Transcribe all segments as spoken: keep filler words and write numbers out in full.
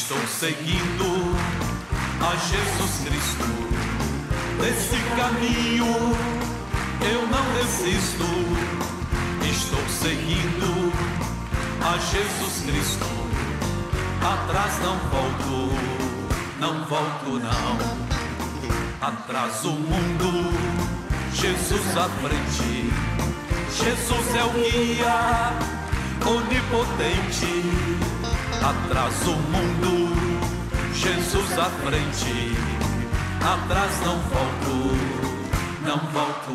Estou seguindo a Jesus Cristo, nesse caminho eu não desisto. Estou seguindo a Jesus Cristo, atrás não volto, não volto não. Atrás o mundo, Jesus à frente. Jesus é o guia onipotente. Atrás o mundo, Jesus à frente. Atrás não volto, não volto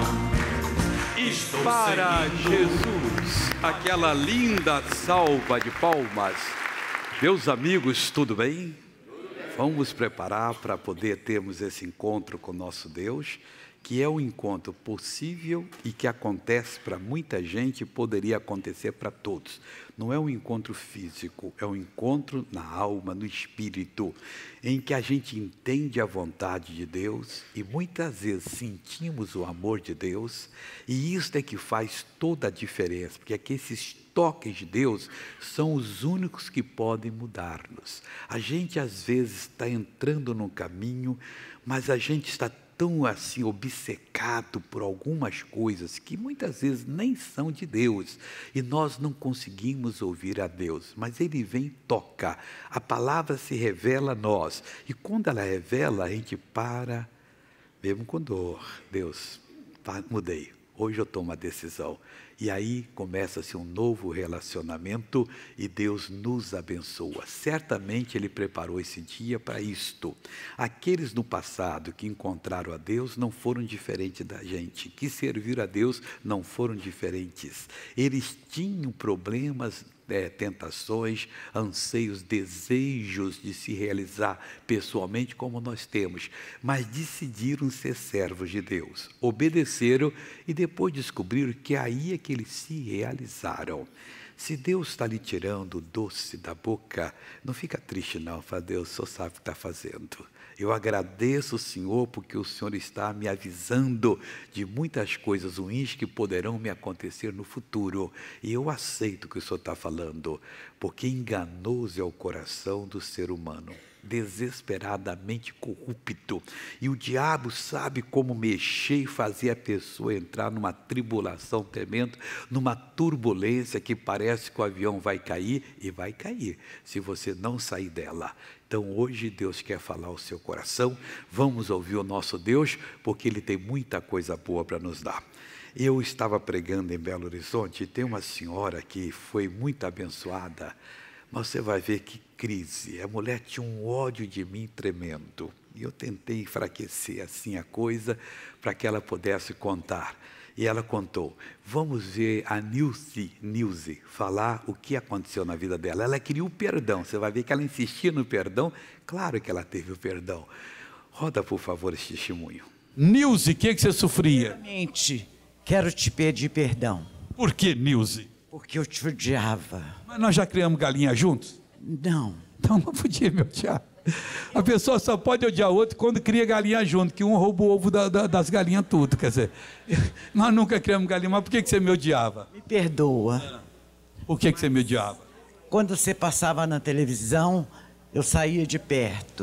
não. Estou para seguindo. Jesus, aquela linda salva de palmas. Meus amigos, tudo bem? Vamos preparar para poder termos esse encontro com nosso Deus, que é um encontro possível e que acontece para muita gente e poderia acontecer para todos. Não é um encontro físico, é um encontro na alma, no espírito, em que a gente entende a vontade de Deus e muitas vezes sentimos o amor de Deus, e isso é que faz toda a diferença, porque é que esses toques de Deus são os únicos que podem mudar-nos. A gente às vezes está entrando num caminho, mas a gente está tão assim obcecado por algumas coisas que muitas vezes nem são de Deus, e nós não conseguimos ouvir a Deus, mas Ele vem e toca, a palavra se revela a nós, e quando ela revela, a gente para, mesmo com dor. Deus, tá, mudei, hoje eu tomo uma decisão. E aí começa-se um novo relacionamento e Deus nos abençoa. Certamente Ele preparou esse dia para isto. Aqueles no passado que encontraram a Deus não foram diferentes da gente. Que serviram a Deus não foram diferentes. Eles tinham problemas, É, tentações, anseios, desejos de se realizar pessoalmente como nós temos, mas decidiram ser servos de Deus, obedeceram e depois descobriram que aí é que eles se realizaram. Se Deus está lhe tirando o doce da boca, não fica triste não, fala, Deus, o Senhor sabe o que está fazendo. Eu agradeço o Senhor porque o Senhor está me avisando de muitas coisas ruins que poderão me acontecer no futuro. E eu aceito o que o Senhor está falando, porque enganoso é o coração do ser humano, desesperadamente corrupto. E o diabo sabe como mexer e fazer a pessoa entrar numa tribulação tremenda, numa turbulência que parece que o avião vai cair, e vai cair, se você não sair dela. Então hoje Deus quer falar ao seu coração, vamos ouvir o nosso Deus, porque Ele tem muita coisa boa para nos dar. Eu estava pregando em Belo Horizonte e tem uma senhora que foi muito abençoada, mas você vai ver que crise, a mulher tinha um ódio de mim tremendo, e eu tentei enfraquecer assim a coisa, para que ela pudesse contar. E ela contou, vamos ver a Nilce, Nilce falar o que aconteceu na vida dela. Ela queria o perdão, você vai ver que ela insistia no perdão, claro que ela teve o perdão. Roda, por favor, esse testemunho. Nilce, o que, que você sofria? Primeiramente, quero te pedir perdão. Por que, Nilce? Porque eu te odiava. Mas nós já criamos galinha juntos? Não. Então não podia me odiar. A pessoa só pode odiar o outro quando cria galinha junto, que um rouba o ovo da, da, das galinhas tudo, quer dizer, nós nunca criamos galinha, mas por que, que você me odiava? Me perdoa. Por que, que você me odiava? Quando você passava na televisão, eu saía de perto.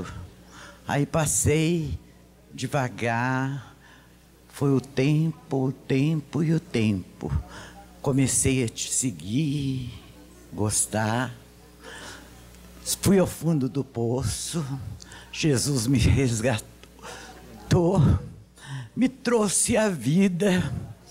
Aí passei devagar, foi o tempo, o tempo e o tempo. Comecei a te seguir, gostar. Fui ao fundo do poço, Jesus me resgatou, me trouxe a vida.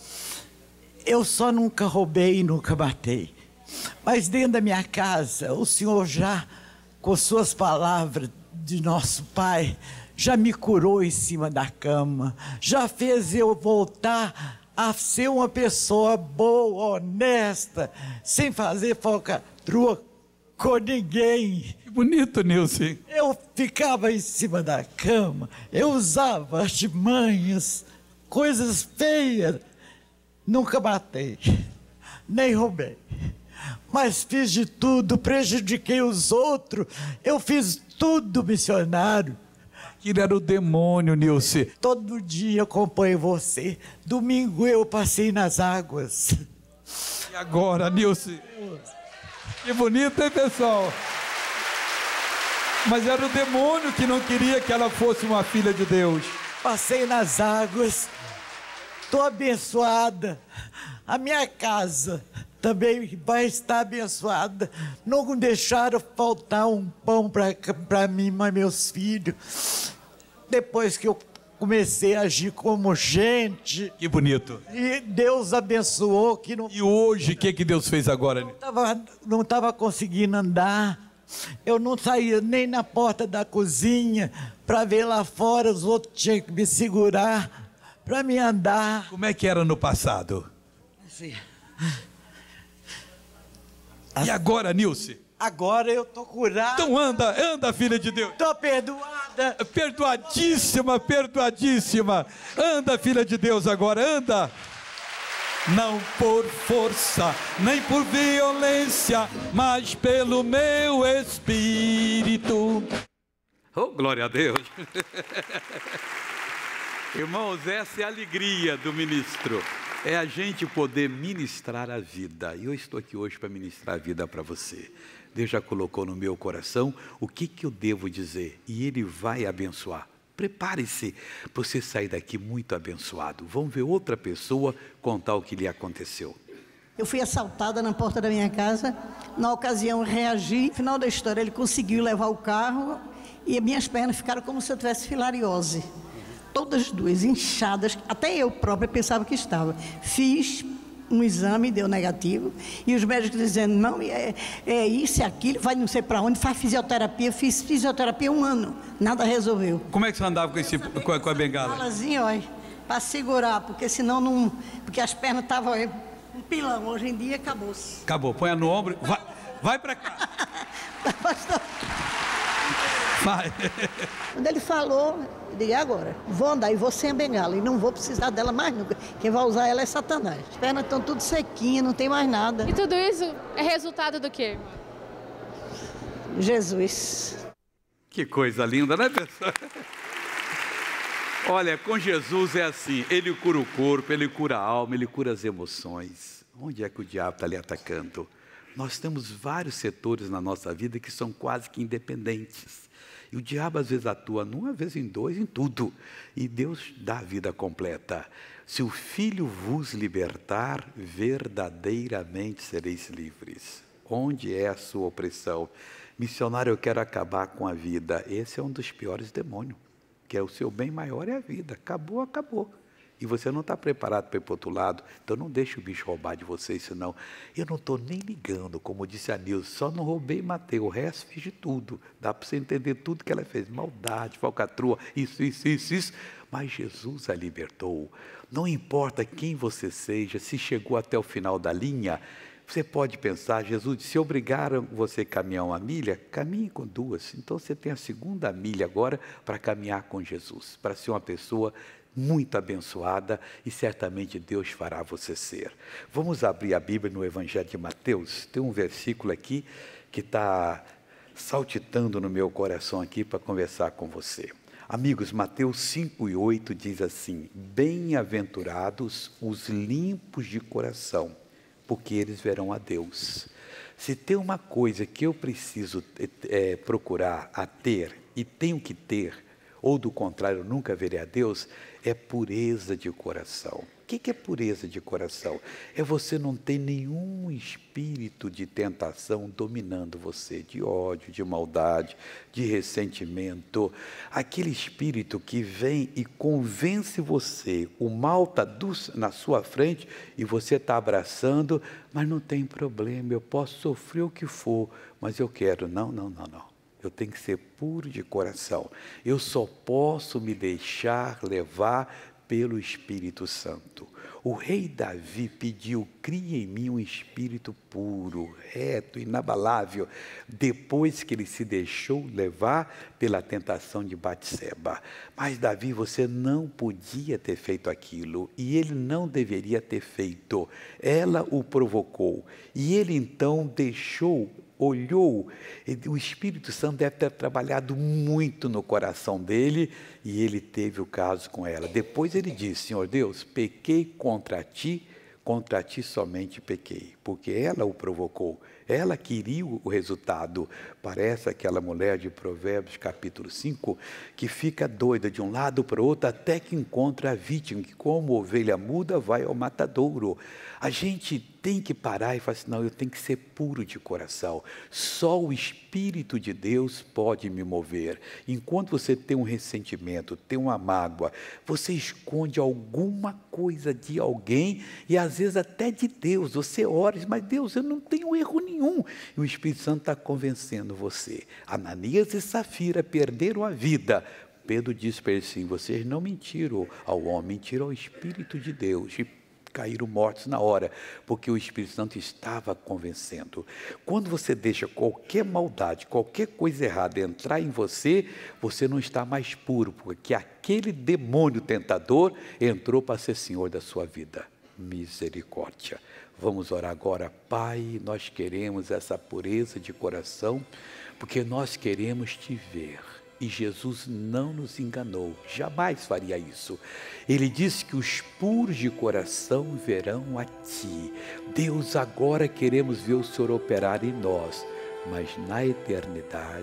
Eu só nunca roubei e nunca matei. Mas dentro da minha casa, o Senhor já, com suas palavras de nosso Pai, já me curou em cima da cama, já fez eu voltar a ser uma pessoa boa, honesta, sem fazer falcatrua com ninguém. Que bonito, Nilce. Eu ficava em cima da cama, eu usava artimanhas, coisas feias. Nunca matei, nem roubei. Mas fiz de tudo, prejudiquei os outros, eu fiz tudo, missionário. Aquilo era o demônio, Nilce. Todo dia acompanho você, domingo eu passei nas águas. E agora, Nilce? Que bonito, hein, pessoal? Mas era o demônio que não queria que ela fosse uma filha de Deus. Passei nas águas, estou abençoada. A minha casa também vai estar abençoada. Não deixaram faltar um pão para mim, mas meus filhos. Depois que eu comecei a agir como gente. Que bonito. E Deus abençoou. Que não, e hoje, o que, que Deus fez agora? Não estava não tava conseguindo andar. Eu não saía nem na porta da cozinha para ver lá fora. Os outros tinham que me segurar para me andar. Como é que era no passado? Assim. E agora, Nilce? Agora eu estou curada. Então anda, anda, filha de Deus. Estou perdoada. Perdoadíssima, perdoadíssima. Anda, filha de Deus, agora, anda. Não por força, nem por violência, mas pelo meu Espírito. Oh, glória a Deus. Irmãos, essa é a alegria do ministro. É a gente poder ministrar a vida. E eu estou aqui hoje para ministrar a vida para você. Deus já colocou no meu coração o que, que eu devo dizer. E Ele vai abençoar. Prepare-se para você sair daqui muito abençoado. Vamos ver outra pessoa contar o que lhe aconteceu. Eu fui assaltada na porta da minha casa. Na ocasião, reagi. No final da história, ele conseguiu levar o carro e minhas pernas ficaram como se eu tivesse filariose. Todas duas inchadas, até eu própria pensava que estava. Fiz um exame, deu negativo, e os médicos dizendo, não, é, é isso, é aquilo, vai não sei para onde, faz fisioterapia. Fiz fisioterapia um ano, nada resolveu. Como é que você andava com, esse, com, a, com a bengala? Bengalazinha, olha, para segurar, porque senão não, porque as pernas estavam um pilão, hoje em dia acabou-se. Acabou, põe no ombro, vai, vai para cá. Vai. Quando ele falou, eu digo, agora, vou andar e vou sem a bengala, e não vou precisar dela mais nunca. Quem vai usar ela é Satanás. As pernas estão tudo sequinhas, não tem mais nada. E tudo isso é resultado do quê? Jesus. Que coisa linda, né, pessoal? Olha, com Jesus é assim, Ele cura o corpo, Ele cura a alma, Ele cura as emoções. Onde é que o diabo está lhe atacando? Nós temos vários setores na nossa vida que são quase que independentes. E o diabo às vezes atua numa vez em dois, em tudo. E Deus dá a vida completa. Se o Filho vos libertar, verdadeiramente sereis livres. Onde é a sua opressão? Missionário, eu quero acabar com a vida. Esse é um dos piores demônios. Que é o seu bem maior é a vida. Acabou, acabou. E você não está preparado para ir para o outro lado, então não deixe o bicho roubar de você, senão eu não estou nem ligando, como disse a Nilce, só não roubei e matei, o resto fiz de tudo, dá para você entender tudo que ela fez, maldade, falcatrua, isso, isso, isso, isso, mas Jesus a libertou. Não importa quem você seja, se chegou até o final da linha, você pode pensar, Jesus, se obrigaram você a caminhar uma milha, caminhe com duas, então você tem a segunda milha agora para caminhar com Jesus, para ser uma pessoa muito abençoada e certamente Deus fará você ser. Vamos abrir a Bíblia no Evangelho de Mateus. Tem um versículo aqui que está saltitando no meu coração aqui para conversar com você. Amigos, Mateus cinco e oito diz assim, bem-aventurados os limpos de coração, porque eles verão a Deus. Se tem uma coisa que eu preciso é, procurar a ter e tenho que ter, ou do contrário, eu nunca verei a Deus, é pureza de coração. O que é pureza de coração? É você não ter nenhum espírito de tentação dominando você, de ódio, de maldade, de ressentimento. Aquele espírito que vem e convence você, o mal está na sua frente e você está abraçando, mas não tem problema, eu posso sofrer o que for, mas eu quero. Não, não, não, não. Eu tenho que ser puro de coração. Eu só posso me deixar levar pelo Espírito Santo. O rei Davi pediu, cria em mim um espírito puro, reto, inabalável, depois que ele se deixou levar pela tentação de Batseba. Mas Davi, você não podia ter feito aquilo, e ele não deveria ter feito. Ela o provocou, e ele então deixou, olhou, o Espírito Santo deve ter trabalhado muito no coração dele, e ele teve o caso com ela. Depois ele disse, Senhor Deus, pequei contra ti, contra ti somente pequei, porque ela o provocou. Ela queria o resultado. Parece aquela mulher de Provérbios capítulo cinco, que fica doida de um lado para o outro até que encontra a vítima, que como ovelha muda vai ao matadouro. A gente tem que parar e falar assim, não, eu tenho que ser puro de coração. Só o Espírito de Deus pode me mover. Enquanto você tem um ressentimento, tem uma mágoa, você esconde alguma coisa de alguém e às vezes até de Deus. Você ora, mas Deus, eu não tenho erro nenhum. E o Espírito Santo está convencendo você. Ananias e Safira perderam a vida. Pedro disse para eles assim, vocês não mentiram ao homem, mentiram ao Espírito de Deus. E caíram mortos na hora, porque o Espírito Santo estava convencendo. Quando você deixa qualquer maldade, qualquer coisa errada entrar em você, você não está mais puro, porque aquele demônio tentador entrou para ser senhor da sua vida. Misericórdia. Vamos orar agora. Pai, nós queremos essa pureza de coração, porque nós queremos te ver. E Jesus não nos enganou, jamais faria isso. Ele disse que os puros de coração verão a ti. Deus, agora queremos ver o Senhor operar em nós, mas na eternidade,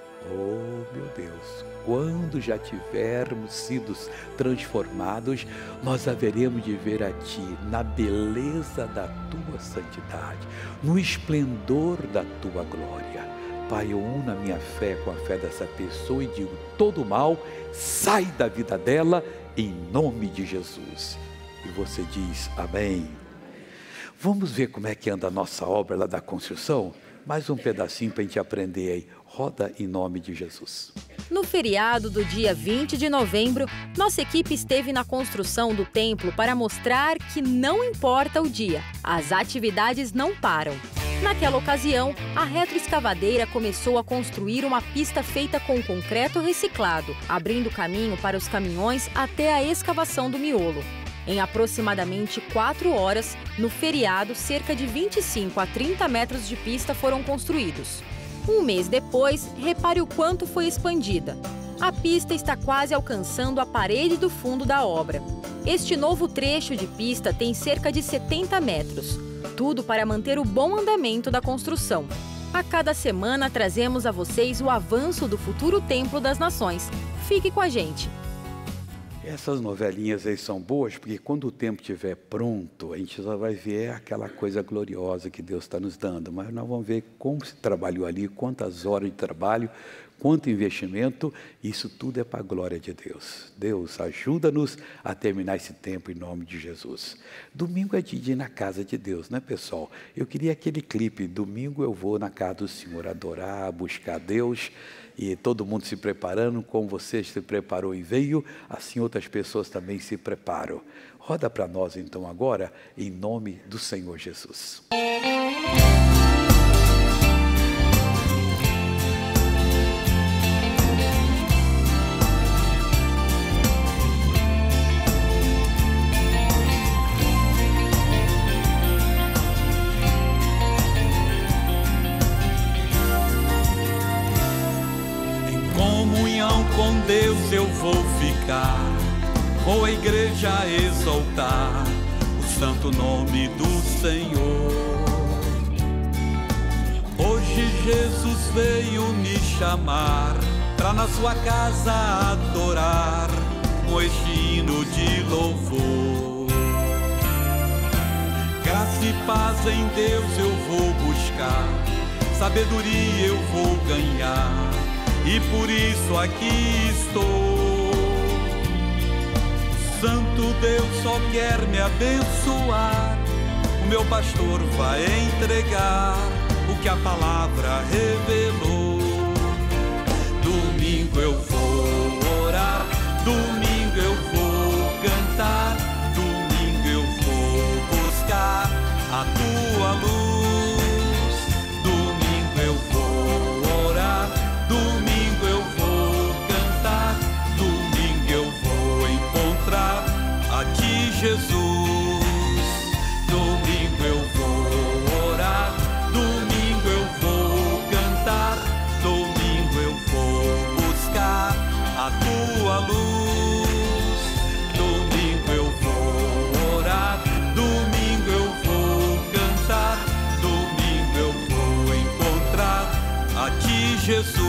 oh meu Deus, quando já tivermos sido transformados, nós haveremos de ver a ti na beleza da tua santidade, no esplendor da tua glória. Pai, eu uno a minha fé com a fé dessa pessoa e digo, todo mal sai da vida dela em nome de Jesus. E você diz, amém. Vamos ver como é que anda a nossa obra lá da construção? Mais um pedacinho para a gente aprender aí. Roda em nome de Jesus. No feriado do dia vinte de novembro, nossa equipe esteve na construção do templo para mostrar que não importa o dia, as atividades não param. Naquela ocasião, a retroescavadeira começou a construir uma pista feita com concreto reciclado, abrindo caminho para os caminhões até a escavação do miolo. Em aproximadamente quatro horas, no feriado, cerca de vinte e cinco a trinta metros de pista foram construídos. Um mês depois, repare o quanto foi expandida. A pista está quase alcançando a parede do fundo da obra. Este novo trecho de pista tem cerca de setenta metros. Tudo para manter o bom andamento da construção. A cada semana trazemos a vocês o avanço do futuro Templo das Nações. Fique com a gente! Essas novelinhas aí são boas, porque quando o tempo estiver pronto, a gente só vai ver aquela coisa gloriosa que Deus está nos dando. Mas nós vamos ver como se trabalhou ali, quantas horas de trabalho, quanto investimento, isso tudo é para a glória de Deus. Deus, ajuda-nos a terminar esse tempo em nome de Jesus. Domingo é dia de ir na casa de Deus, né, pessoal? Eu queria aquele clipe, domingo eu vou na casa do Senhor adorar, buscar Deus, e todo mundo se preparando, como você se preparou e veio, assim outras pessoas também se preparam. Roda para nós então agora, em nome do Senhor Jesus. Com Deus eu vou ficar, vou à igreja exaltar o santo nome do Senhor. Hoje Jesus veio me chamar pra na sua casa adorar com este hino de louvor. Graça e paz em Deus eu vou buscar, sabedoria eu vou ganhar, e por isso aqui estou. Santo Deus só quer me abençoar, o meu pastor vai entregar o que a palavra revelou. Domingo eu vou orar, domingo eu vou cantar, domingo eu vou buscar a tua luz. Domingo eu vou orar, domingo eu vou cantar, domingo eu vou encontrar a ti, Jesus. Domingo eu vou orar, domingo eu vou cantar, domingo eu vou buscar a tua luz. Domingo eu vou orar, domingo eu vou cantar, domingo eu vou Jesus.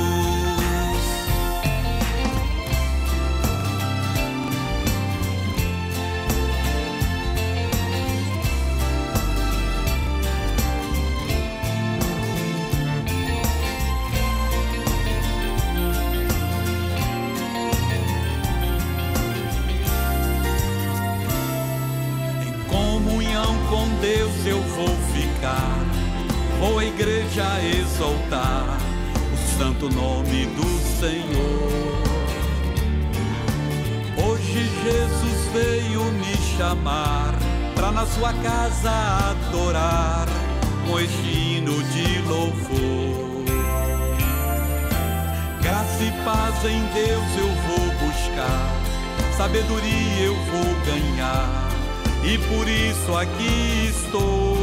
Deus eu vou ficar, vou à igreja exaltar o santo nome do Senhor. Hoje Jesus veio me chamar pra na sua casa adorar com este hino de louvor. Graça e paz em Deus eu vou buscar, sabedoria eu vou ganhar, e por isso aqui estou.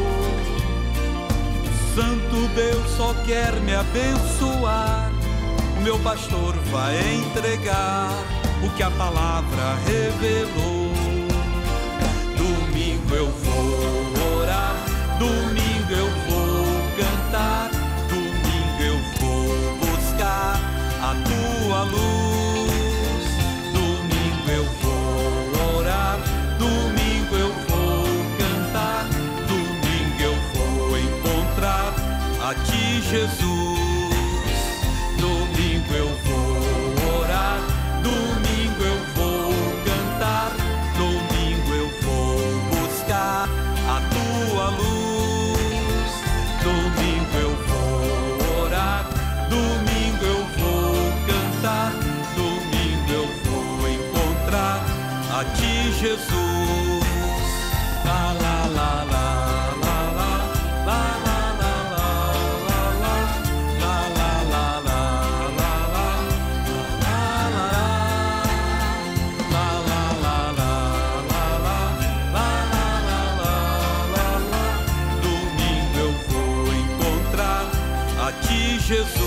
Santo Deus só quer me abençoar, o meu pastor vai entregar o que a palavra revelou. Domingo eu vou orar, domingo eu vou cantar, domingo eu vou buscar a tua luz. Domingo eu vou orar, domingo eu vou cantar, domingo eu vou encontrar a ti, Jesus. Domingo eu vou orar, domingo eu vou cantar, domingo eu vou buscar a tua luz. Domingo eu vou orar, domingo eu vou cantar, domingo eu vou encontrar a ti, Jesus. La la la la la la la la la la la la domingo eu vou encontrar a ti, Jesus.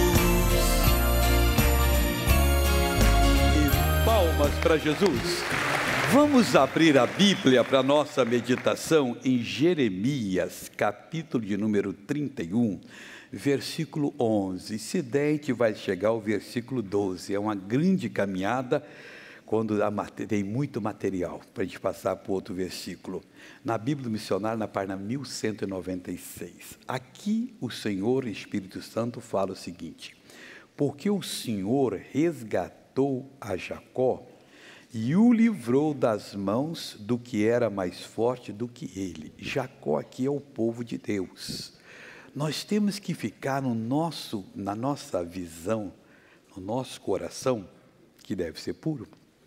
E palmas para Jesus. Vamos abrir a Bíblia para a nossa meditação em Jeremias, capítulo de número trinta e um, versículo onze. Se der, a gente vai chegar ao versículo doze. É uma grande caminhada, quando tem muito material para a gente passar para o outro versículo. Na Bíblia do Missionário, na página mil cento e noventa e seis. Aqui o Senhor, Espírito Santo, fala o seguinte: porque o Senhor resgatou a Jacó e o livrou das mãos do que era mais forte do que ele. Jacó aqui é o povo de Deus. Nós temos que ficar no nosso, na nossa visão, no nosso coração, que deve ser puro,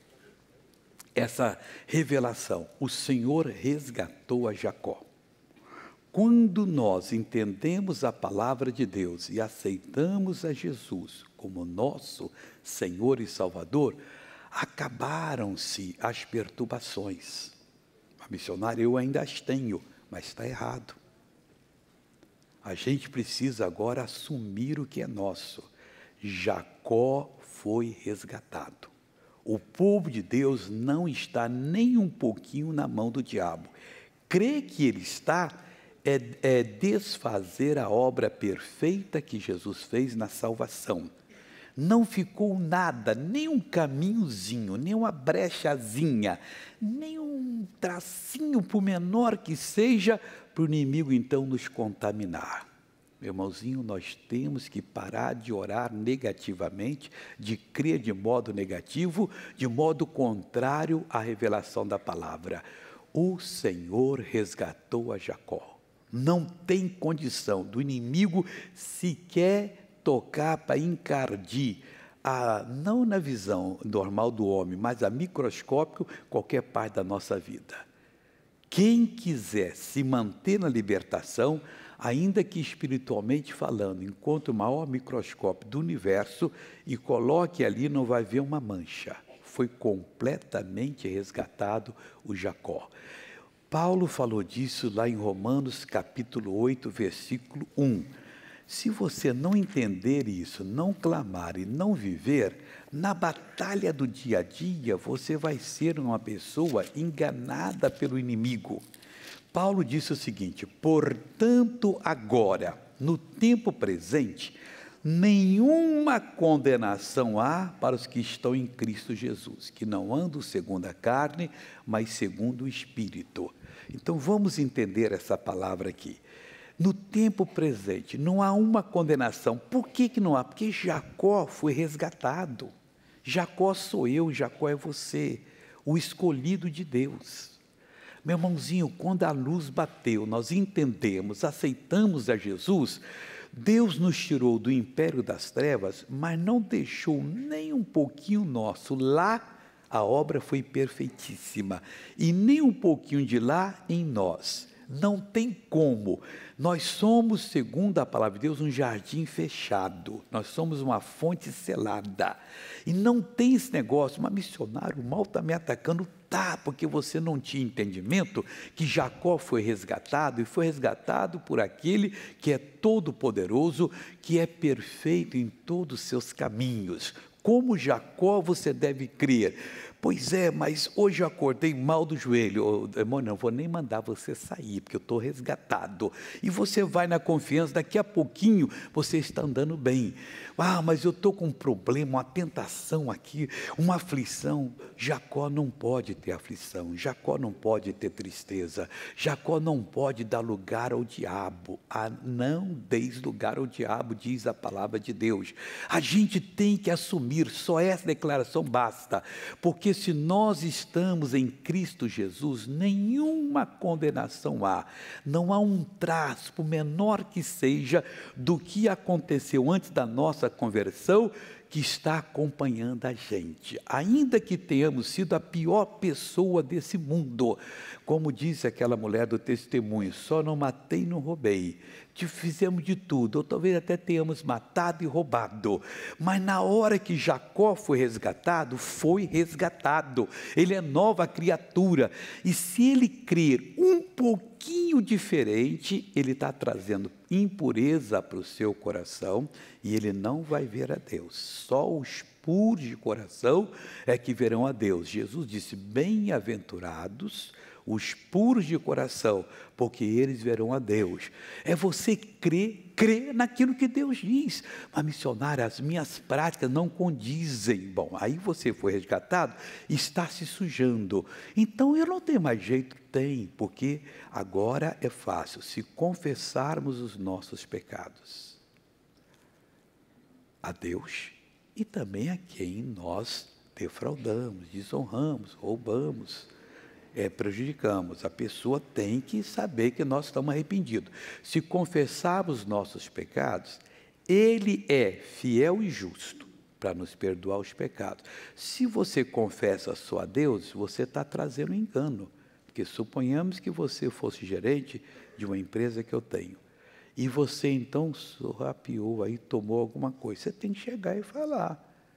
essa revelação: o Senhor resgatou a Jacó. Quando nós entendemos a palavra de Deus e aceitamos a Jesus como nosso Senhor e Salvador, acabaram-se as perturbações. A missionária, eu ainda as tenho, mas está errado. A gente precisa agora assumir o que é nosso. Jacó foi resgatado. O povo de Deus não está nem um pouquinho na mão do diabo. Crer que ele está é, é desfazer a obra perfeita que Jesus fez na salvação. Não ficou nada, nem um caminhozinho, nem uma brechazinha, nem um tracinho, por menor que seja, para o inimigo então nos contaminar. Meu irmãozinho, nós temos que parar de orar negativamente, de crer de modo negativo, de modo contrário à revelação da palavra. O Senhor resgatou a Jacó. Não tem condição do inimigo sequer tocar para encardir, a, não na visão normal do homem, mas a microscópico, qualquer parte da nossa vida. Quem quiser se manter na libertação, ainda que espiritualmente falando, encontre o maior microscópio do universo e coloque ali, não vai ver uma mancha. Foi completamente resgatado o Jacó. Paulo falou disso lá em Romanos capítulo oito, versículo um. Se você não entender isso, não clamar e não viver, na batalha do dia a dia, você vai ser uma pessoa enganada pelo inimigo. Paulo disse o seguinte: portanto, agora, no tempo presente, nenhuma condenação há para os que estão em Cristo Jesus, que não andam segundo a carne, mas segundo o Espírito. Então vamos entender essa palavra aqui. No tempo presente, não há uma condenação. Por que que não há? Porque Jacó foi resgatado. Jacó sou eu, Jacó é você, o escolhido de Deus. Meu irmãozinho, quando a luz bateu, nós entendemos, aceitamos a Jesus, Deus nos tirou do império das trevas, mas não deixou nem um pouquinho nosso. Lá a obra foi perfeitíssima, e nem um pouquinho de lá em nós. Não tem como. Nós somos, segundo a palavra de Deus, um jardim fechado. Nós somos uma fonte selada. E não tem esse negócio, mas missionário, o mal está me atacando. Tá, porque você não tinha entendimento que Jacó foi resgatado, e foi resgatado por aquele que é todo poderoso, que é perfeito em todos os seus caminhos. Como Jacó você deve crer. Pois é, mas hoje eu acordei mal do joelho. Oh, irmão, não vou nem mandar você sair, porque eu estou resgatado. E você vai na confiança, daqui a pouquinho você está andando bem. Ah, mas eu estou com um problema, uma tentação aqui, uma aflição. Jacó não pode ter aflição, Jacó não pode ter tristeza, Jacó não pode dar lugar ao diabo. Ah, não deis lugar ao diabo, diz a palavra de Deus. A gente tem que assumir, só essa declaração basta, porque se nós estamos em Cristo Jesus, nenhuma condenação há. Não há um traço, por menor que seja, do que aconteceu antes da nossa conversão, que está acompanhando a gente. Ainda que tenhamos sido a pior pessoa desse mundo, como disse aquela mulher do testemunho, só não matei e não roubei. Te fizemos de tudo, ou talvez até tenhamos matado e roubado, mas na hora que Jacó foi resgatado, foi resgatado, ele é nova criatura, e se ele crer um pouquinho diferente, ele está trazendo impureza para o seu coração, e ele não vai ver a Deus. Só os puros de coração é que verão a Deus. Jesus disse, bem-aventurados os puros de coração, porque eles verão a Deus. É você crer, crer naquilo que Deus diz. Mas missionário, as minhas práticas não condizem. Bom, aí você foi resgatado, está se sujando. Então eu não tenho mais jeito. Tem, porque agora é fácil, se confessarmos os nossos pecados a Deus e também a quem nós defraudamos, desonramos, roubamos, é, prejudicamos. A pessoa tem que saber que nós estamos arrependidos. Se confessarmos os nossos pecados, Ele é fiel e justo para nos perdoar os pecados. Se você confessa só a Deus, você está trazendo engano. Porque suponhamos que você fosse gerente de uma empresa que eu tenho, e você então sorrapiou aí, tomou alguma coisa. Você tem que chegar e falar,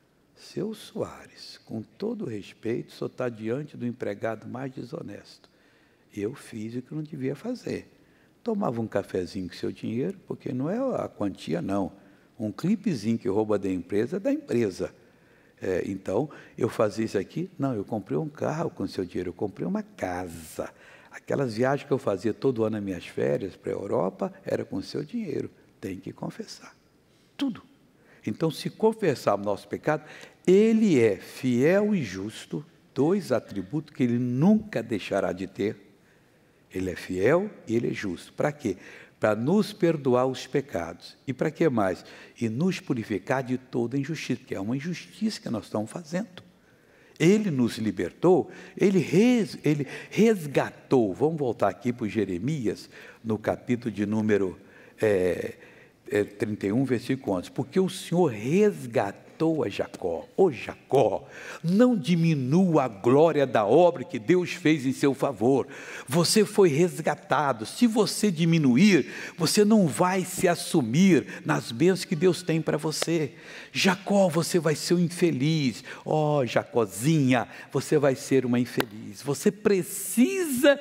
seu Soares, com todo respeito, o senhor está diante do empregado mais desonesto. Eu fiz o que não devia fazer. Tomava um cafezinho com seu dinheiro, porque não é a quantia não. Um clipezinho que rouba da empresa, é da empresa. É, então, eu fazia isso aqui, não, eu comprei um carro com seu dinheiro, eu comprei uma casa. Aquelas viagens que eu fazia todo ano nas minhas férias para a Europa, era com seu dinheiro. Tem que confessar. Tudo. Então, se confessar o nosso pecado, Ele é fiel e justo, dois atributos que Ele nunca deixará de ter. Ele é fiel e Ele é justo. Para quê? Para nos perdoar os pecados. E para que mais? E nos purificar de toda injustiça, que é uma injustiça que nós estamos fazendo. Ele nos libertou, ele, res, ele resgatou. Vamos voltar aqui para o Jeremias, no capítulo de número é, é, trinta e um, versículo onze. Porque o Senhor resgatou a Jacó. Ô Jacó, não diminua a glória da obra que Deus fez em seu favor. Você foi resgatado. Se você diminuir, você não vai se assumir nas bênçãos que Deus tem para você. Jacó, você vai ser um infeliz. Ó oh, Jacózinha, você vai ser uma infeliz. Você precisa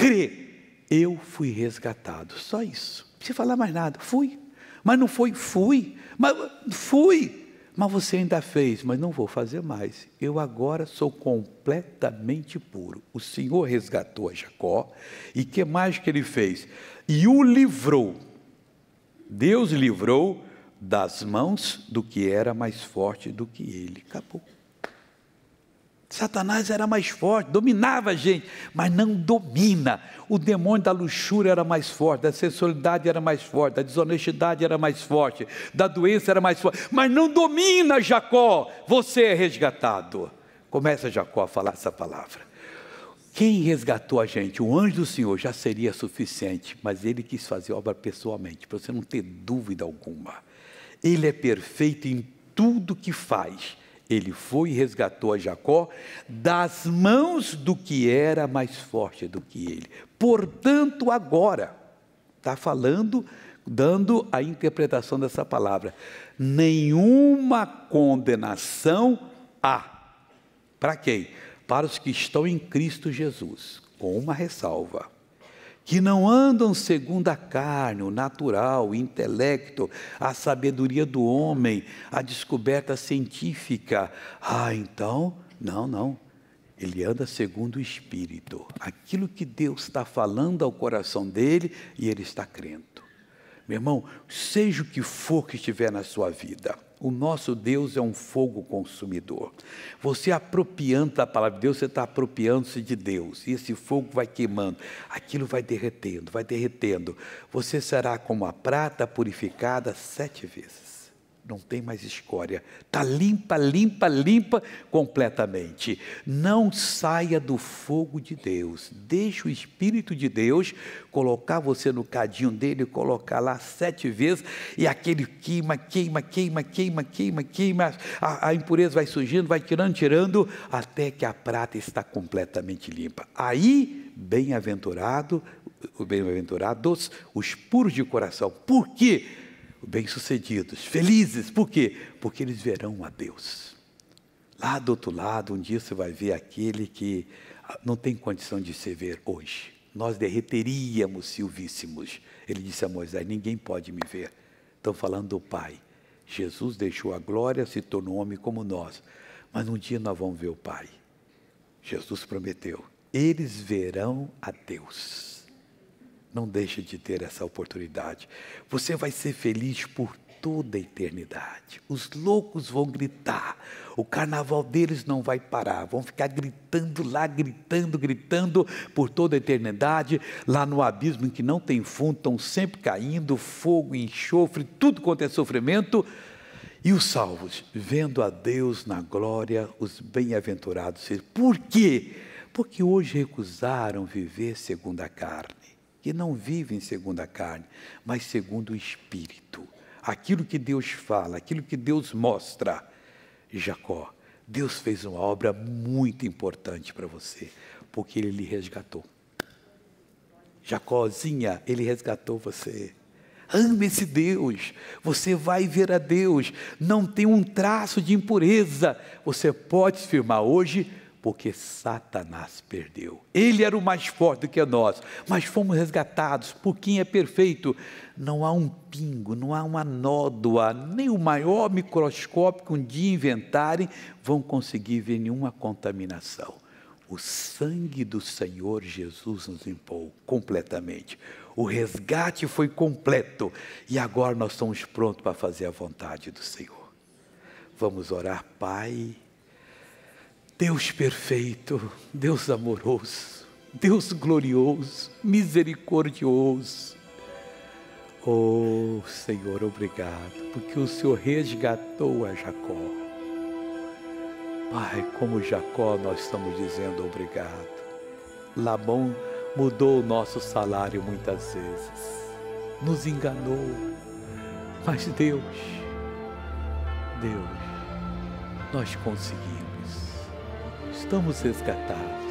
crer. Eu fui resgatado. Só isso. Não precisa falar mais nada. Fui. Mas não foi, fui. Mas fui. Mas você ainda fez, mas não vou fazer mais. Eu agora sou completamente puro. O Senhor resgatou a Jacó. E que mais que Ele fez? E o livrou. Deus livrou das mãos do que era mais forte do que ele. Acabou. Satanás era mais forte, dominava a gente, mas não domina. O demônio da luxúria era mais forte, da sensualidade era mais forte, da desonestidade era mais forte, da doença era mais forte, mas não domina Jacó. Você é resgatado. Começa Jacó a falar essa palavra. Quem resgatou a gente? O anjo do Senhor já seria suficiente, mas ele quis fazer obra pessoalmente, para você não ter dúvida alguma. Ele é perfeito em tudo que faz. Ele foi e resgatou a Jacó das mãos do que era mais forte do que ele. Portanto, agora, está falando, dando a interpretação dessa palavra, nenhuma condenação há. Para quem? Para os que estão em Cristo Jesus, com uma ressalva. Que não andam segundo a carne, o natural, o intelecto, a sabedoria do homem, a descoberta científica. Ah, então, não, não. Ele anda segundo o Espírito. Aquilo que Deus está falando ao coração dele e ele está crendo. Meu irmão, seja o que for que estiver na sua vida, o nosso Deus é um fogo consumidor. Você apropriando da palavra de Deus, você está apropriando-se de Deus. E esse fogo vai queimando. Aquilo vai derretendo, vai derretendo. Você será como a prata purificada sete vezes. Não tem mais escória. Está limpa, limpa, limpa completamente. Não saia do fogo de Deus. Deixe o Espírito de Deus colocar você no cadinho dele, colocar lá sete vezes, e aquele queima, queima, queima, queima, queima, queima. A, a impureza vai surgindo, vai tirando, tirando, até que a prata está completamente limpa. Aí, bem-aventurado, bem-aventurados os puros de coração. Por quê? Bem-sucedidos, felizes, por quê? Porque eles verão a Deus. Lá do outro lado, um dia você vai ver aquele que não tem condição de se ver hoje. Nós derreteríamos se o víssemos. Ele disse a Moisés, ninguém pode me ver. Estão falando do Pai. Jesus deixou a glória, se tornou homem como nós. Mas um dia nós vamos ver o Pai. Jesus prometeu, eles verão a Deus. Não deixe de ter essa oportunidade. Você vai ser feliz por toda a eternidade. Os loucos vão gritar. O carnaval deles não vai parar. Vão ficar gritando lá, gritando, gritando por toda a eternidade. Lá no abismo em que não tem fundo, estão sempre caindo, fogo, enxofre, tudo quanto é sofrimento. E os salvos, vendo a Deus na glória, os bem-aventurados. Por quê? Porque hoje recusaram viver segundo a carne. Que não vivem segundo a carne, mas segundo o Espírito. Aquilo que Deus fala, aquilo que Deus mostra. Jacó, Deus fez uma obra muito importante para você, porque Ele lhe resgatou. Jacózinha, Ele resgatou você. Ame esse Deus, você vai ver a Deus, não tem um traço de impureza. Você pode se firmar hoje, porque Satanás perdeu. Ele era o mais forte do que nós, mas fomos resgatados por quem é perfeito. Não há um pingo, não há uma nódoa, nem o maior microscópio que um dia inventarem vão conseguir ver nenhuma contaminação. O sangue do Senhor Jesus nos limpou completamente. O resgate foi completo e agora nós estamos prontos para fazer a vontade do Senhor. Vamos orar, Pai. Deus perfeito, Deus amoroso, Deus glorioso, misericordioso. Oh, Senhor, obrigado, porque o Senhor resgatou a Jacó. Pai, como Jacó, nós estamos dizendo obrigado. Labão mudou o nosso salário muitas vezes, nos enganou, mas Deus, Deus, nós conseguimos. Estamos resgatados.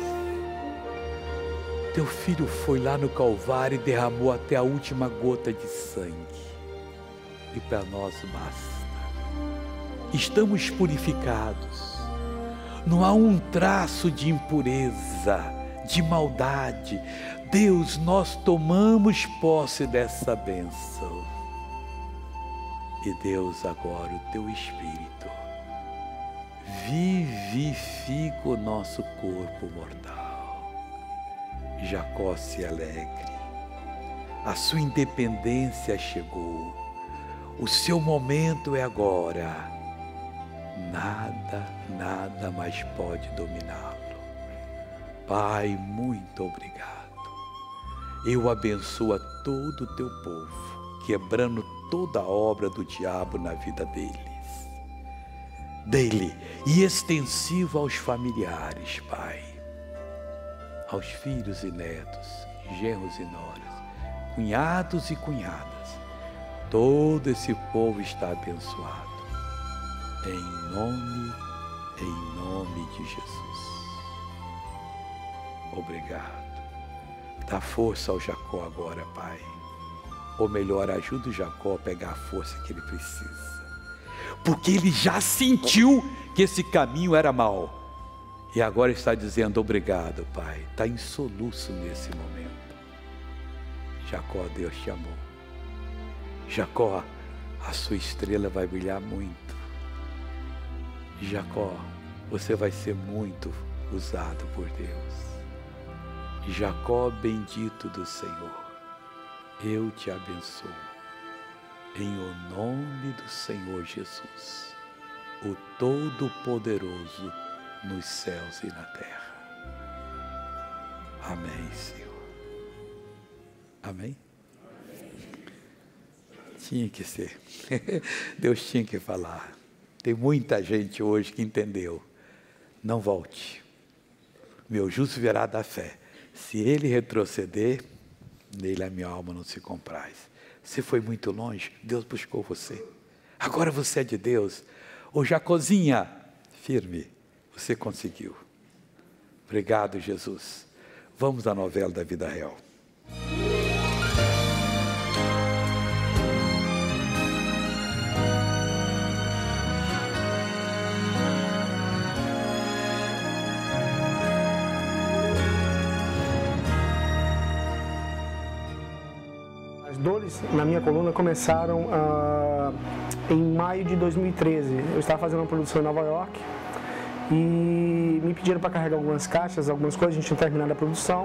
Teu filho foi lá no Calvário e derramou até a última gota de sangue. E para nós basta. Estamos purificados. Não há um traço de impureza, de maldade. Deus, nós tomamos posse dessa bênção. E Deus, agora o teu Espírito vivifica o nosso corpo mortal. Jacó se alegre, a sua independência chegou, O seu momento é agora. Nada, nada mais pode dominá-lo. Pai, muito obrigado. Eu abençoo a todo o teu povo, quebrando toda a obra do diabo na vida deles. Dele e extensivo aos familiares, Pai. Aos filhos e netos, genros e noras, cunhados e cunhadas. Todo esse povo está abençoado. Em nome, em nome de Jesus. Obrigado. Dá força ao Jacó agora, Pai. Ou melhor, ajuda o Jacó a pegar a força que ele precisa. Porque ele já sentiu que esse caminho era mau. E agora está dizendo obrigado, Pai. Está em soluço nesse momento. Jacó, Deus te amou. Jacó, a sua estrela vai brilhar muito. Jacó, você vai ser muito usado por Deus. Jacó, bendito do Senhor, eu te abençoo. Em o nome do Senhor Jesus, o Todo-Poderoso nos céus e na terra. Amém, Senhor. Amém? Tinha que ser. Deus tinha que falar. Tem muita gente hoje que entendeu. Não volte. Meu justo virá da fé. Se ele retroceder, nele a minha alma não se compraz. Você foi muito longe, Deus buscou você. Agora você é de Deus. Ô Jacozinha, firme, você conseguiu. Obrigado, Jesus. Vamos à novela da vida real. Dores na minha coluna começaram uh, em maio de dois mil e treze. Eu estava fazendo uma produção em Nova York e me pediram para carregar algumas caixas, algumas coisas, a gente tinha terminado a produção.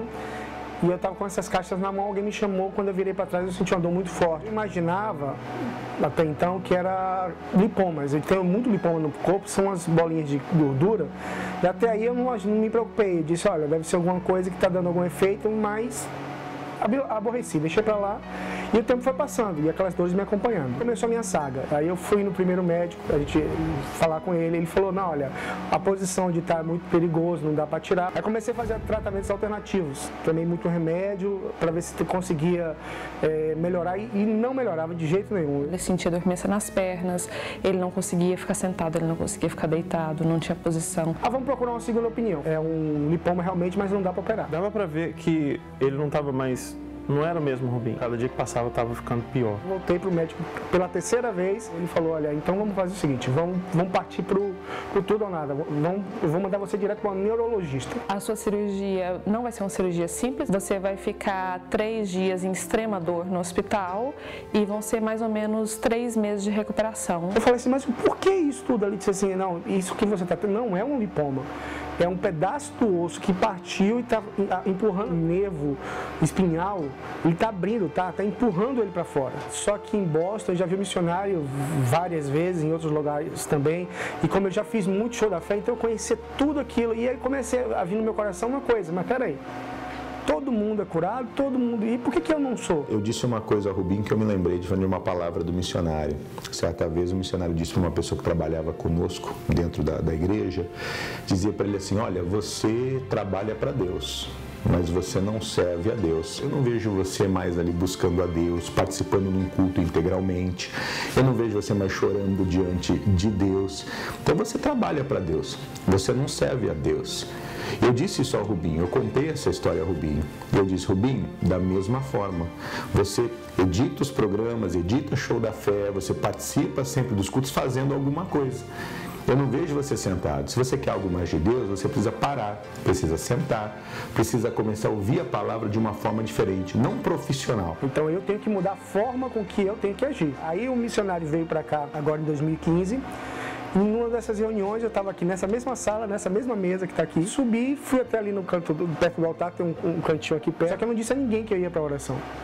E eu estava com essas caixas na mão, alguém me chamou, quando eu virei para trás eu senti uma dor muito forte. Eu imaginava, até então, que era lipomas. Eu tenho muito lipoma no corpo, são as bolinhas de gordura. E até aí eu não, não me preocupei. Eu disse, olha, deve ser alguma coisa que está dando algum efeito, mas aborreci, deixei pra lá e o tempo foi passando e aquelas dores me acompanhando. Começou a minha saga, aí eu fui no primeiro médico, a gente falar com ele, ele falou, não, olha, a posição de estar é muito perigoso, não dá pra tirar. Aí comecei a fazer tratamentos alternativos, tomei muito remédio pra ver se conseguia é, melhorar e, e não melhorava de jeito nenhum. Ele sentia dormência nas pernas, ele não conseguia ficar sentado, ele não conseguia ficar deitado, não tinha posição. Ah, vamos procurar uma segunda opinião. É um lipoma realmente, mas não dá pra operar. Dava pra ver que ele não estava mais... Não era o mesmo Rubinho. Cada dia que passava estava ficando pior. Voltei para o médico pela terceira vez. Ele falou, olha, então vamos fazer o seguinte, vamos, vamos partir para o tudo ou nada. Vamos, eu vou mandar você direto para um neurologista. A sua cirurgia não vai ser uma cirurgia simples. Você vai ficar três dias em extrema dor no hospital e vão ser mais ou menos três meses de recuperação. Eu falei assim, mas por que isso tudo? Ele disse assim, não, isso que você está tendo não é um lipoma. É um pedaço do osso que partiu e está empurrando o nervo espinhal. Ele está abrindo, tá? Está empurrando ele para fora. Só que em Boston eu já vi missionário várias vezes, em outros lugares também. E como eu já fiz muito show da fé, então eu conhecia tudo aquilo. E aí comecei a vir no meu coração uma coisa, mas peraí. Todo mundo é curado, todo mundo... E por que que eu não sou? Eu disse uma coisa a Rubinho que eu me lembrei de uma palavra do missionário. Certa vez o missionário disse para uma pessoa que trabalhava conosco dentro da, da igreja, dizia para ele assim, olha, você trabalha para Deus, mas você não serve a Deus. Eu não vejo você mais ali buscando a Deus, participando de um culto integralmente. Eu não vejo você mais chorando diante de Deus. Então você trabalha para Deus, você não serve a Deus. Eu disse isso ao Rubinho, eu contei essa história ao Rubinho. E eu disse, Rubinho, da mesma forma, você edita os programas, edita show da fé, você participa sempre dos cultos fazendo alguma coisa. Eu não vejo você sentado. Se você quer algo mais de Deus, você precisa parar, precisa sentar, precisa começar a ouvir a palavra de uma forma diferente, não profissional. Então eu tenho que mudar a forma com que eu tenho que agir. Aí o missionário veio para cá agora em dois mil e quinze. Em uma dessas reuniões, eu estava aqui nessa mesma sala, nessa mesma mesa que está aqui. Subi, fui até ali no canto, do, perto do altar, tem um, um cantinho aqui perto. Só que eu não disse a ninguém que eu ia para a oração.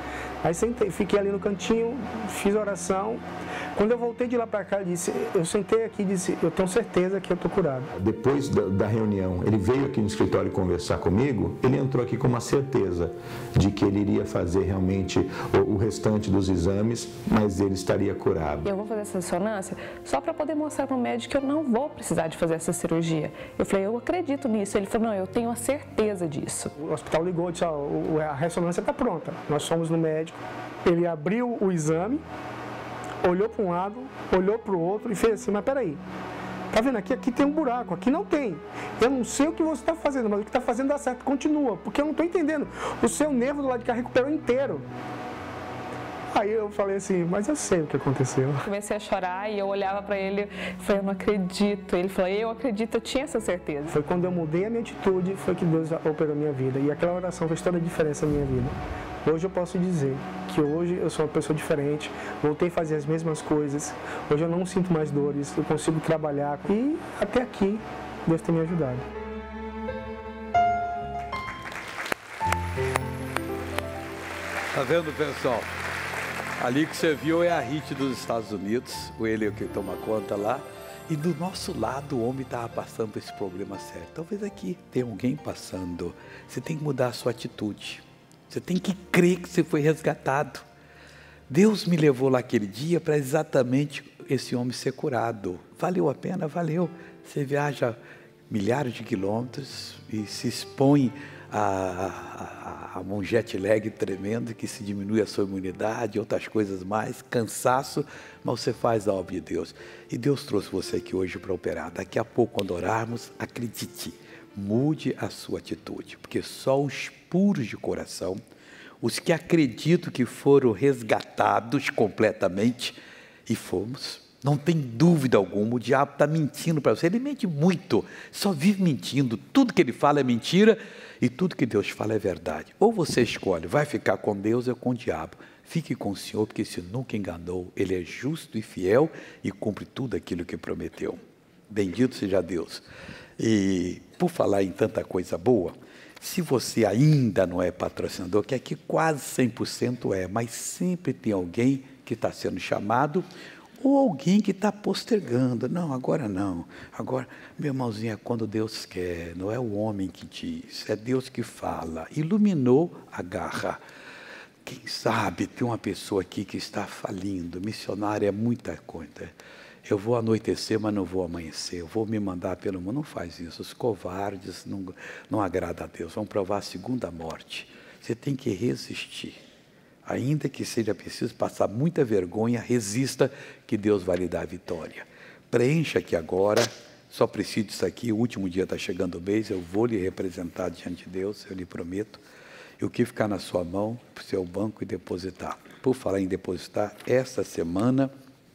Aí sentei, fiquei ali no cantinho, fiz oração. Quando eu voltei de lá para cá, eu, disse, eu sentei aqui e disse, eu tenho certeza que eu estou curado. Depois da, da reunião, ele veio aqui no escritório conversar comigo, ele entrou aqui com uma certeza de que ele iria fazer realmente o, o restante dos exames, mas ele estaria curado. Eu vou fazer essa ressonância só para poder mostrar para o médico que eu não vou precisar de fazer essa cirurgia. Eu falei, eu acredito nisso. Ele falou, não, eu tenho a certeza disso. O hospital ligou e disse, ó, a ressonância está pronta. Nós fomos no médico, ele abriu o exame, olhou para um lado, olhou para o outro e fez assim, mas peraí, tá vendo aqui? Aqui tem um buraco, aqui não tem. Eu não sei o que você está fazendo, mas o que está fazendo dá certo, continua, porque eu não estou entendendo. O seu nervo do lado de cá recuperou inteiro. Aí eu falei assim, mas eu sei o que aconteceu. Comecei a chorar e eu olhava para ele e falei, eu não acredito. Ele falou, eu acredito, eu tinha essa certeza. Foi quando eu mudei a minha atitude, foi que Deus operou a minha vida. E aquela oração fez toda a diferença na minha vida. Hoje eu posso dizer que hoje eu sou uma pessoa diferente, voltei a fazer as mesmas coisas, hoje eu não sinto mais dores, eu consigo trabalhar e até aqui Deus tem me ajudado. Tá vendo, pessoal? Ali que você viu é a R I T dos Estados Unidos, o ele é o que toma conta lá. E do nosso lado o homem estava passando por esse problema sério. Talvez aqui tenha alguém passando. Você tem que mudar a sua atitude. Você tem que crer que você foi resgatado. Deus me levou lá aquele dia para exatamente esse homem ser curado. Valeu a pena? Valeu. Você viaja milhares de quilômetros e se expõe a, a, a um jet lag tremendo que se diminui a sua imunidade e outras coisas mais, cansaço, mas você faz a obra de Deus. E Deus trouxe você aqui hoje para operar. Daqui a pouco, quando orarmos, acredite, mude a sua atitude, porque só os puros de coração, os que acreditam que foram resgatados completamente, e fomos, não tem dúvida alguma, o diabo está mentindo para você, ele mente muito, só vive mentindo, tudo que ele fala é mentira, e tudo que Deus fala é verdade. Ou você escolhe, vai ficar com Deus ou com o diabo. Fique com o Senhor, porque se nunca enganou, Ele é justo e fiel e cumpre tudo aquilo que prometeu. Bendito seja Deus. E por falar em tanta coisa boa, se você ainda não é patrocinador, que aqui quase cem por cento é, mas sempre tem alguém que está sendo chamado, ou alguém que está postergando. Não, agora não. Agora, meu irmãozinho, é quando Deus quer, não é o homem que diz, é Deus que fala. Iluminou, agarra. Quem sabe tem uma pessoa aqui que está falindo. Missionário é muita coisa. Eu vou anoitecer, mas não vou amanhecer. Eu vou me mandar pelo mundo. Não faz isso. Os covardes não, não agradam a Deus. Vão provar a segunda morte. Você tem que resistir. Ainda que seja preciso passar muita vergonha, resista que Deus vai lhe dar a vitória. Preencha aqui agora. Só preciso disso aqui. O último dia está chegando o mês. Eu vou lhe representar diante de Deus. Eu lhe prometo. E o que ficar na sua mão, para o seu banco e depositar. Por falar em depositar, esta semana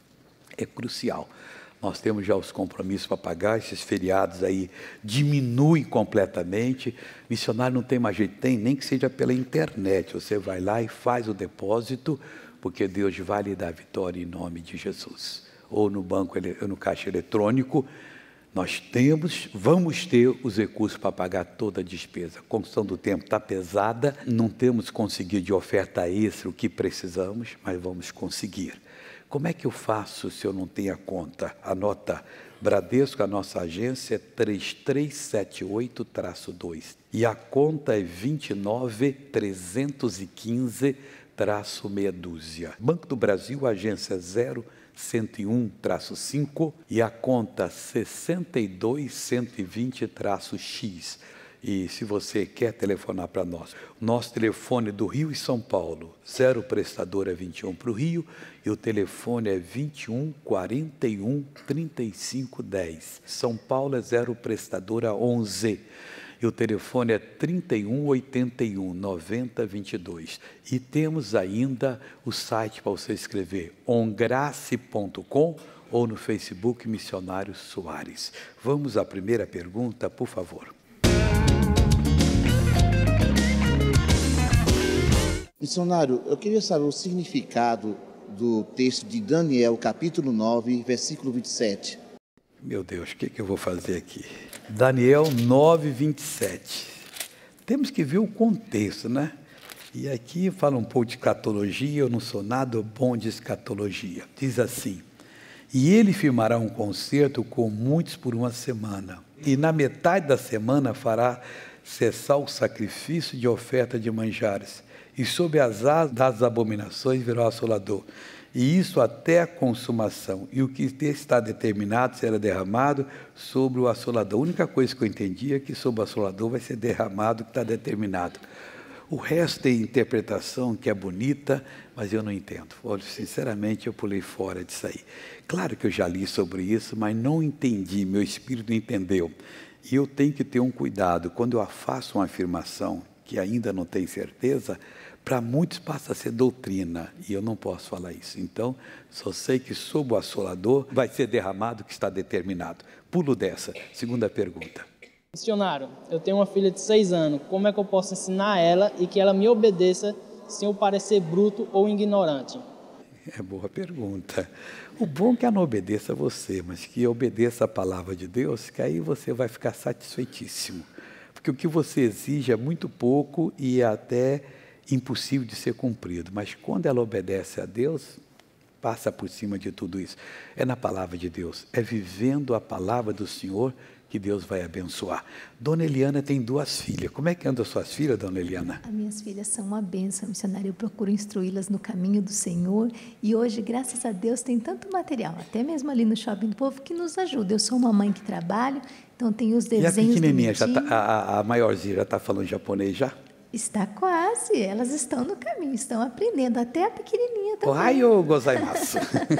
é crucial. Nós temos já os compromissos para pagar, esses feriados aí diminuem completamente. Missionário não tem mais jeito, tem, nem que seja pela internet. Você vai lá e faz o depósito, porque Deus vai lhe dar vitória em nome de Jesus. Ou no banco, ou no caixa eletrônico, nós temos, vamos ter os recursos para pagar toda a despesa. A construção do tempo está pesada, não temos conseguido de oferta extra o que precisamos, mas vamos conseguir. Como é que eu faço se eu não tenho a conta? Anota, Bradesco, a nossa agência é três três sete oito dois. E a conta é vinte e nove, trezentos e quinze, meia dúzia. Banco do Brasil, agência zero cento e um, cinco. E a conta sessenta e dois, cento e vinte, X. E se você quer telefonar para nós, nosso telefone do Rio e São Paulo, zero prestador é vinte e um para o Rio, e o telefone é vinte e um, quarenta e um, trinta e cinco, dez. São Paulo é zero prestadora onze, e o telefone é trinta e um, oitenta e um, noventa, vinte e dois. E temos ainda o site para você escrever, ongrace ponto com, ou no Facebook Missionário Soares. Vamos à primeira pergunta, por favor. Missionário, eu queria saber o significado do texto de Daniel, capítulo nove, versículo vinte e sete. Meu Deus, o que, que eu vou fazer aqui? Daniel nove, vinte e sete. Temos que ver o contexto, né? E aqui fala um pouco de escatologia, eu não sou nada bom de escatologia. Diz assim: e ele firmará um concerto com muitos por uma semana, e na metade da semana fará cessar o sacrifício de oferta de manjares, e sob as asas das abominações virá o assolador, e isso até a consumação, e o que está determinado será derramado sobre o assolador. A única coisa que eu entendi é que sobre o assolador vai ser derramado o que está determinado. O resto tem interpretação que é bonita, mas eu não entendo. Olha, sinceramente, eu pulei fora disso aí. Claro que eu já li sobre isso, mas não entendi, meu espírito não entendeu. E eu tenho que ter um cuidado. Quando eu faço uma afirmação que ainda não tenho certeza, para muitos passa a ser doutrina, e eu não posso falar isso. Então, só sei que sob o assolador vai ser derramado o que está determinado. Pulo dessa. Segunda pergunta. Missionário, eu tenho uma filha de seis anos. Como é que eu posso ensinar ela e que ela me obedeça sem eu parecer bruto ou ignorante? É boa pergunta. O bom é que ela não obedeça a você, mas que obedeça a palavra de Deus, que aí você vai ficar satisfeitíssimo. Porque o que você exige é muito pouco e é até impossível de ser cumprido. Mas quando ela obedece a Deus, passa por cima de tudo isso. É na palavra de Deus, é vivendo a palavra do Senhor que Deus vai abençoar. Dona Eliana tem duas filhas. Como é que andam as suas filhas, Dona Eliana? As minhas filhas são uma bênção, missionária. Eu procuro instruí-las no caminho do Senhor. E hoje, graças a Deus, tem tanto material, até mesmo ali no Shopping do Povo, que nos ajuda. Eu sou uma mãe que trabalho, então tem os desenhos. E a pequenininha, já tá, a, a maiorzinha, já está falando japonês já? Está quase, elas estão no caminho, estão aprendendo, até a pequenininha também. Ohayou gozaimasu.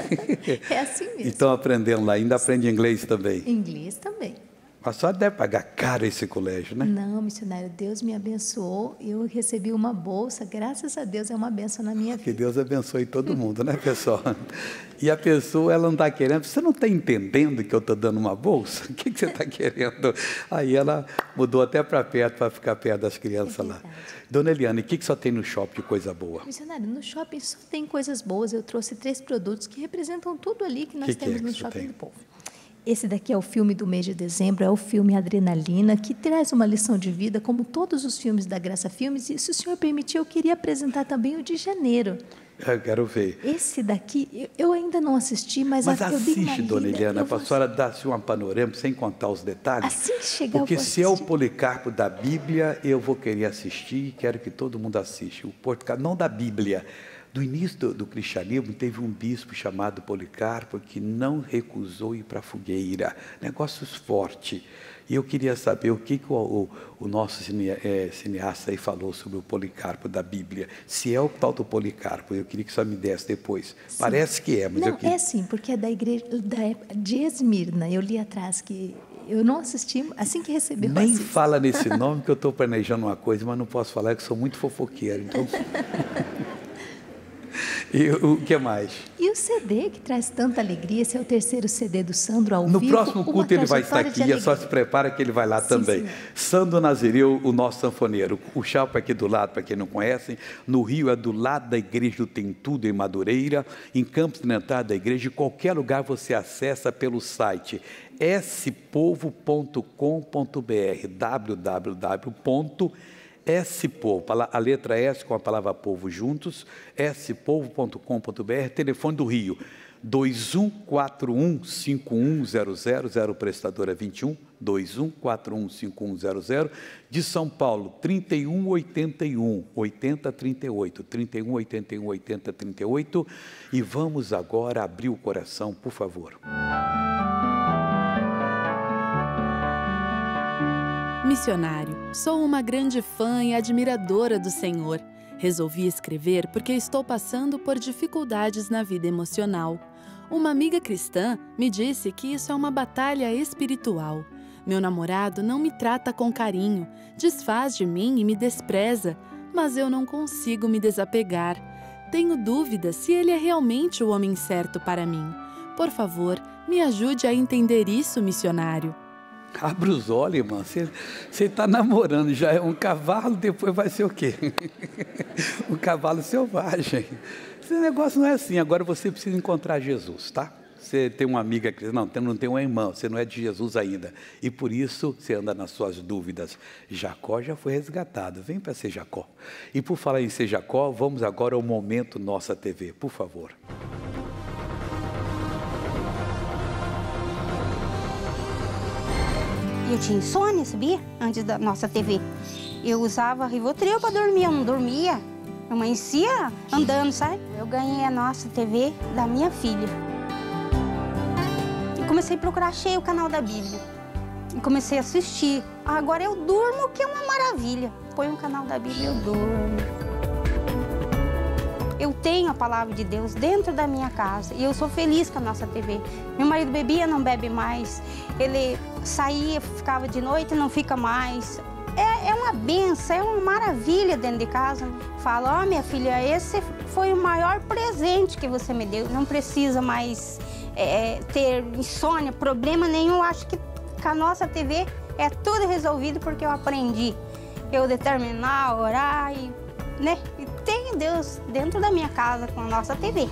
É assim mesmo. Estão aprendendo lá, ainda aprende inglês também? Inglês também. A senhora deve pagar caro esse colégio, né? Não, missionário, Deus me abençoou, eu recebi uma bolsa, graças a Deus é uma bênção na minha vida. Que Deus abençoe todo mundo, né, pessoal? E a pessoa, ela não está querendo, você não está entendendo que eu estou dando uma bolsa? O que, que você está querendo? Aí ela mudou até para perto, para ficar perto das crianças é lá. Dona Eliane, o que, que só tem no shopping de coisa boa? Missionário, no shopping só tem coisas boas, eu trouxe três produtos que representam tudo ali que nós que temos que é no que Shopping tem? do Povo. Esse daqui é o filme do mês de dezembro, é o filme Adrenalina, que traz uma lição de vida, como todos os filmes da Graça Filmes, e se o senhor permitir, eu queria apresentar também o de janeiro. Eu quero ver. Esse daqui, eu ainda não assisti, mas, mas a, eu assiste, dei uma Dona lida, Eliana, para a senhora dar-se uma panorama, sem contar os detalhes. Assim que chegar, porque eu vou se é o Policarpo da Bíblia, eu vou querer assistir e quero que todo mundo assista. O Policarpo, não da Bíblia. Do início do, do cristianismo, teve um bispo chamado Policarpo que não recusou ir para a fogueira. Negócios fortes. E eu queria saber o que, que o, o, o nosso cine, é, cineasta aí falou sobre o Policarpo da Bíblia. Se é o tal do Policarpo, eu queria que só me desse depois. Sim. Parece que é, mas não, eu queria... é sim, porque é da igreja da, de Esmirna. Eu li atrás que eu não assisti, assim que recebi o Nem assisto. fala nesse nome, que eu estou planejando uma coisa, mas não posso falar, que sou muito fofoqueiro. Então... E o que mais? E o C D que traz tanta alegria, esse é o terceiro C D do Sandro ao no vivo. No próximo culto ele vai estar aqui, é só se prepara que ele vai lá sim, também. Senhor. Sandro Nazireu, o nosso sanfoneiro. O Chapa é aqui do lado, para quem não conhece. No Rio é do lado da igreja do Tem Tudo, em Madureira. Em Campos, na entrada da igreja. Em qualquer lugar você acessa pelo site s povo ponto com ponto br, w w w ponto S-Povo, a letra S com a palavra povo juntos, s povo ponto com ponto br, telefone do Rio, dois um quatro um, cinco um zero zero, zero prestadora vinte e um, dois um quatro um, cinco um zero zero, de São Paulo, trinta e um oitenta e um, oitenta trinta e oito, trinta e um oitenta e um, oitenta trinta e oito, e vamos agora abrir o coração, por favor. Missionário, sou uma grande fã e admiradora do Senhor. Resolvi escrever porque estou passando por dificuldades na vida emocional. Uma amiga cristã me disse que isso é uma batalha espiritual. Meu namorado não me trata com carinho, desfaz de mim e me despreza, mas eu não consigo me desapegar. Tenho dúvidas se ele é realmente o homem certo para mim. Por favor, me ajude a entender isso, missionário. Abra os olhos, irmão. Você está namorando, já é um cavalo, depois vai ser o quê? Um cavalo selvagem. Esse negócio não é assim. Agora você precisa encontrar Jesus, tá? Você tem uma amiga cristã, não, não tem uma irmã, você não é de Jesus ainda. E por isso você anda nas suas dúvidas. Jacó já foi resgatado, vem para ser Jacó. E por falar em ser Jacó, vamos agora ao Momento Nossa T V, por favor. Eu tinha insônia, sabia? Antes da Nossa T V. Eu usava Rivotril para dormir, eu não dormia. Eu amanhecia andando, sabe? Eu ganhei a Nossa T V da minha filha. E comecei a procurar, achei o canal da Bíblia. E comecei a assistir. Agora eu durmo, que é uma maravilha. Põe um canal da Bíblia, eu durmo. Eu tenho a palavra de Deus dentro da minha casa e eu sou feliz com a Nossa T V. Meu marido bebia, não bebe mais. Ele saía, ficava de noite, não fica mais. É, é uma benção, é uma maravilha dentro de casa. Falo, ó, oh, minha filha, esse foi o maior presente que você me deu. Não precisa mais é, ter insônia, problema nenhum. Acho que com a Nossa T V é tudo resolvido porque eu aprendi. Eu determinar, orar e, né? E tenho Deus dentro da minha casa com a Nossa T V.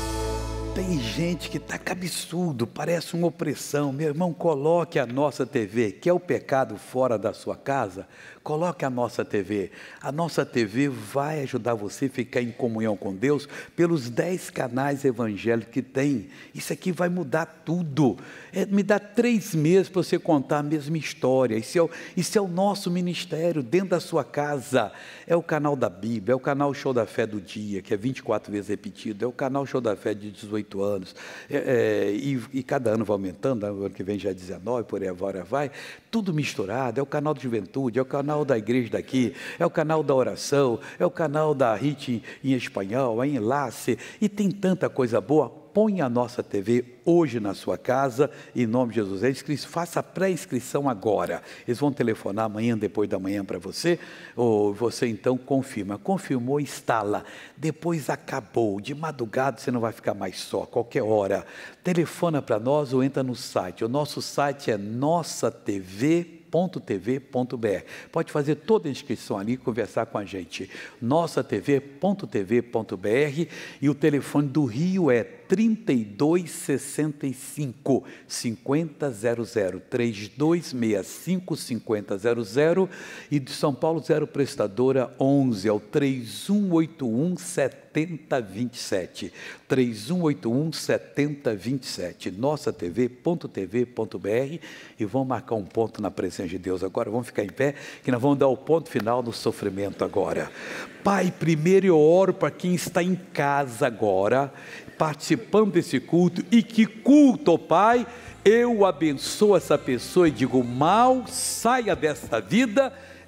Tem gente que está cabeçudo, parece uma opressão. Meu irmão, coloque a Nossa T V, que é o pecado fora da sua casa, coloque a Nossa T V. A Nossa T V vai ajudar você a ficar em comunhão com Deus pelos dez canais evangélicos que tem. Isso aqui vai mudar tudo. É, me dá três meses para você contar a mesma história. Isso é, o, isso é o nosso ministério dentro da sua casa. É o canal da Bíblia, é o canal Show da Fé do Dia, que é vinte e quatro vezes repetido, é o canal Show da Fé de dezoito anos, é, é, e, e cada ano vai aumentando, ano que vem já é dezenove, por aí agora vai, tudo misturado. É o canal de juventude, é o canal da igreja daqui, é o canal da oração, é o canal da Hit em, em espanhol, é em enlace, e tem tanta coisa boa. Põe a Nossa T V hoje na sua casa, em nome de Jesus. Faça a pré-inscrição agora. Eles vão telefonar amanhã, depois da manhã para você, ou você então confirma. Confirmou, instala. Depois acabou. De madrugada você não vai ficar mais só, qualquer hora. Telefona para nós ou entra no site. O nosso site é nossa T V ponto t v ponto b r. Pode fazer toda a inscrição ali e conversar com a gente. nossa T V ponto t v ponto b r e o telefone do Rio é trinta e dois, sessenta e cinco, cinquenta zero zero, trinta e dois, sessenta e cinco, cinquenta zero zero, e de São Paulo, zero prestadora onze, é o três um oito um, sete zero dois sete, três um oito um, sete zero dois sete, nossa T V ponto t v ponto b r, e vamos marcar um ponto na presença de Deus agora. Vamos ficar em pé, que nós vamos dar o ponto final do sofrimento agora. Pai, primeiro eu oro para quem está em casa agora, participando desse culto, e que culto, oh Pai, eu abençoo essa pessoa e digo, mal saia desta vida,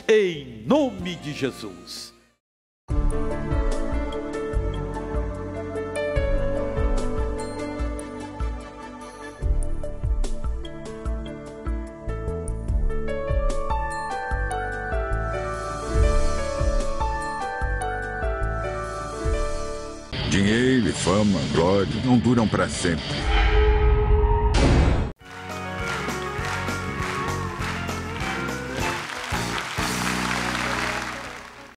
em nome de Jesus. Dinheiro, fama, glória não duram para sempre.